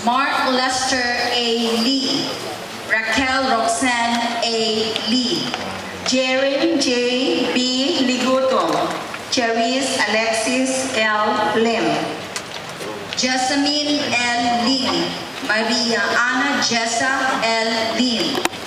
Mark Lester A. Lee, Raquel Roxanne A. Lee, Jaren J. B. Liguto, Cherise Alexis L. Lim, Jessamine L. Lee, Maria Ana Jessa L. Lim,